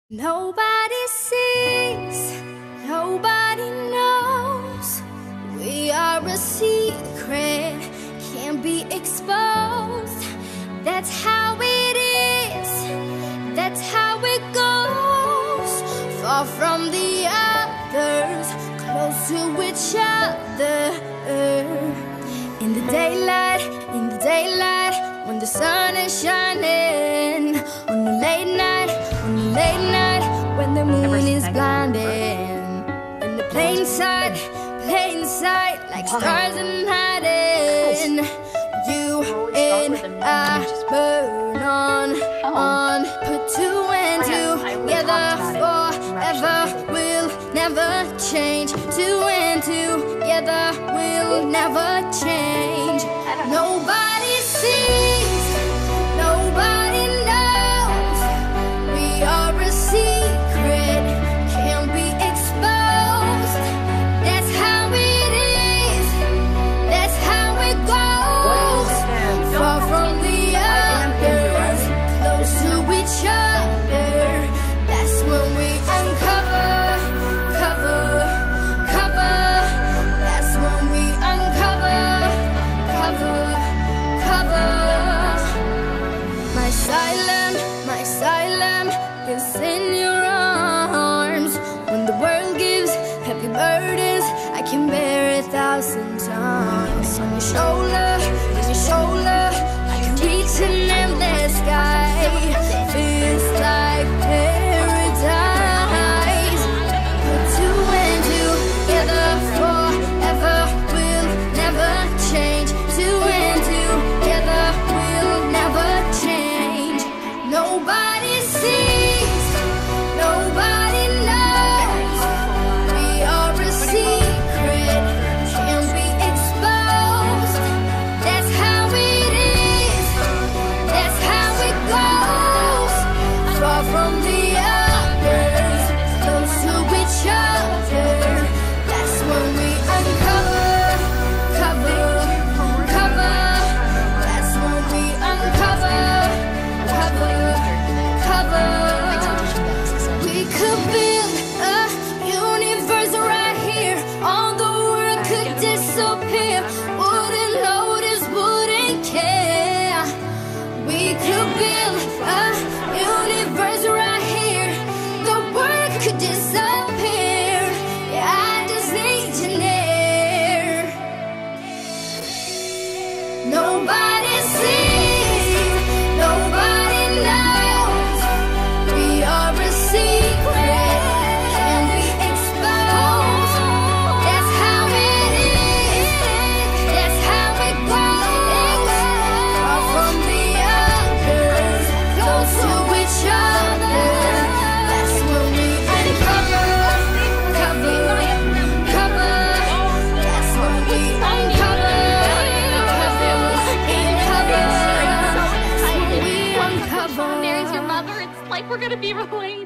Nobody sees, nobody knows. We are a secret, can't be exposed. That's how it is, that's how it goes. Far from the others, close to each other. In the daylight, when the sun is shining. On the late night, when the moon is blinding. In the plain sight, like stars in hiding. You and I burn on. Put two and two together forever. We'll never change. Two and two together will never change. Nobody sees, nobody knows. We are a secret, can't be exposed. That's how it is, that's how it goes. Far from the others, close to each other. That's when we uncover. That's when we uncover. My silence is in your arms. When the world gives heavy burdens, I can bear 1,000 times. On your shoulder, I can reach an endless sky. Feels like paradise. Put two and two together forever. We'll never change. Two and two together will never change. Nobody sees, nobody knows. We are a secret, can't be exposed. That's how it is, that's how it goes. Far from the others, close to each other. That's when we uncover. That's when we uncover. We could build a universe right here. All the world could disappear. Wouldn't notice, wouldn't care. We could build a universe right here. The world could disappear. Yeah, I just need you near. Nobody sees, nobody knows. We are a secret, can't be exposed. That's how it is, that's how it goes. Far from the others, close to each other. That's when we uncover. That's when we uncover. Mary's your mother. It's like we're gonna be related.